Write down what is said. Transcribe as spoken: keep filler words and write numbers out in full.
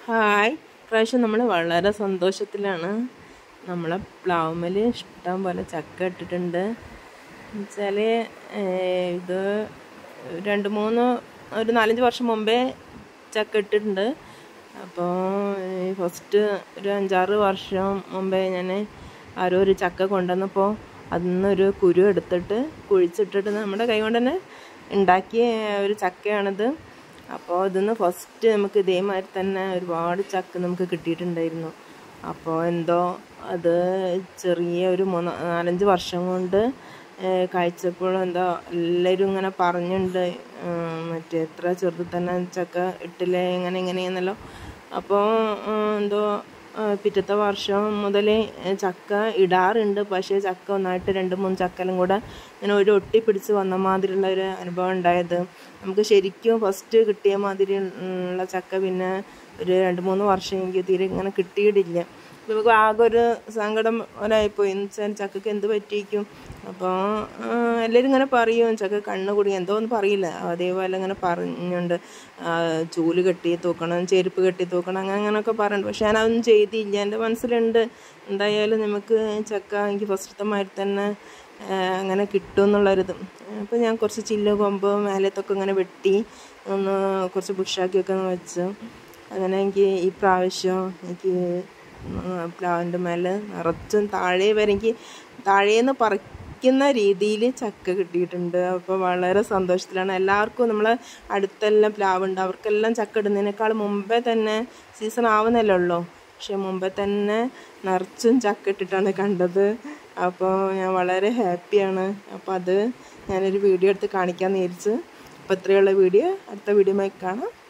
Hi, ഇപ്രാവശ്യം നമ്മൾ വളരെ സന്തോഷത്തിലാണ്. നമ്മളെ പ്ലാവുമ്മൽ ഇഷ്ടം പോലെ ചക്ക ഇട്ടിട്ടുണ്ട്. എന്നുവെച്ചാൽ ഇത് രണ്ട് മൂന്ന് ഒരു നാലഞ്ച് വർഷം മുമ്പേ ചക്ക ഇട്ടിട്ടുണ്ട്. അപ്പോൾ ഫസ്റ്റ് ഒരു അഞ്ചാറ് വർഷം മുമ്പേ ഞാൻ ആരോ ഒരു ചക്ക കൊണ്ടുവന്നപ്പോൾ അതിന്നൊരു കുരു എടുത്തിട്ട് കുഴിച്ചിട്ടിട്ട് നമ്മുടെ കൈ കൊണ്ട് തന്നെ ഉണ്ടാക്കിയ ഒരു ചക്കയാണിത്. അപ്പോൾ ഇതിന്ന് ഫസ്റ്റ് നമുക്ക് ഇതേമാതിരി തന്നെ ഒരുപാട് ചക്ക നമുക്ക് കിട്ടിയിട്ടുണ്ടായിരുന്നു. അപ്പോൾ എന്തോ അത് ചെറിയ ഒരു മൂന്ന് നാലഞ്ച് വർഷം കൊണ്ട് കഴിച്ചപ്പോഴും എന്തോ എല്ലാവരും ഇങ്ങനെ പറഞ്ഞിട്ടുണ്ട്, മറ്റേ എത്ര ചെറുത് തന്നെ ചക്ക ഇട്ടില്ലേ ഇങ്ങനെ ഇങ്ങനെയെന്നല്ലോ. അപ്പോൾ എന്തോ പിറ്റത്തെ വർഷം മുതൽ ചക്ക ഇടാറുണ്ട്. പക്ഷേ ചക്ക ഒന്നായിട്ട് രണ്ട് മൂന്ന് ചക്കലും കൂടെ ഇങ്ങനെ ഒരു ഒട്ടി പിടിച്ച് വന്ന മാതിരിയുള്ള ഒരു അനുഭവം ഉണ്ടായത്. നമുക്ക് ശരിക്കും ഫസ്റ്റ് കിട്ടിയ മാതിരി ഉള്ള ചക്ക പിന്നെ ഒരു രണ്ട് മൂന്ന് വർഷം എനിക്ക് തീരെ ഇങ്ങനെ കിട്ടിയിട്ടില്ല. നമുക്ക് ആകെ ഒരു സങ്കടം ഒരായിപ്പോയി. എന്ന് വെച്ചാൽ ചക്കക്ക് എന്ത് പറ്റിയിരിക്കും. അപ്പോൾ എല്ലാവരും ഇങ്ങനെ പറയും ചക്ക കണ്ണ് കുടുങ്ങി എന്തോ ഒന്നും പറയില്ല, അതേപോലെ ഇങ്ങനെ പറഞ്ഞുണ്ട് ചൂല് കെട്ടി തൂക്കണം, ചെരുപ്പ് കെട്ടി തൂക്കണം, അങ്ങനെ അങ്ങനെയൊക്കെ പറയുന്നുണ്ട്. പക്ഷെ ഞാനതൊന്നും ചെയ്തില്ല. എൻ്റെ മനസ്സിലുണ്ട് എന്തായാലും നമുക്ക് ചക്ക എനിക്ക് ഫസ്റ്റമായിട്ട് തന്നെ അങ്ങനെ കിട്ടും എന്നുള്ളൊരിത്. അപ്പോൾ ഞാൻ കുറച്ച് ചില്ല് കൊമ്പ് മേലത്തൊക്കെ ഇങ്ങനെ വെട്ടി ഒന്ന് കുറച്ച് ബുഷാക്കിയൊക്കെ ഒന്ന് വെച്ച് അങ്ങനെ എനിക്ക് ഈ പ്രാവശ്യം എനിക്ക് പ്ലാവിൻ്റെ മേലെ നിറച്ചും താഴെ വരെ എനിക്ക് താഴേന്ന് പറിക്കുന്ന രീതിയിൽ ചക്ക കിട്ടിയിട്ടുണ്ട്. അപ്പോൾ വളരെ സന്തോഷത്തിലാണ്. എല്ലാവർക്കും നമ്മളെ അടുത്തെല്ലാം പ്ലാവുണ്ട്, അവർക്കെല്ലാം ചക്ക ഇടുന്നതിനേക്കാൾ മുമ്പേ തന്നെ സീസൺ ആവുന്നല്ലേ ഉള്ളൂ, പക്ഷെ മുമ്പേ തന്നെ നിറച്ചും ചക്ക ഇട്ടിട്ടാണ് കണ്ടത്. അപ്പോൾ ഞാൻ വളരെ ഹാപ്പിയാണ്. അപ്പോൾ അത് ഞാനൊരു വീഡിയോ എടുത്ത് കാണിക്കാമെന്ന് വിചാരിച്ചു. അപ്പോൾ ഇത്രയുള്ള വീഡിയോ അടുത്ത വീഡിയോയുമായി കാണാം.